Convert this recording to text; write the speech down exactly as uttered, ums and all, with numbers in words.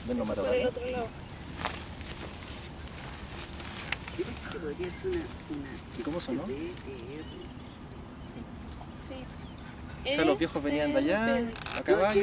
¿Ven los Por el matorrales? otro lado. Yo pensé que podría ser una... una ¿Y cómo sonó? C D R. Sí. O sea, los viejos venían de allá, a caballo.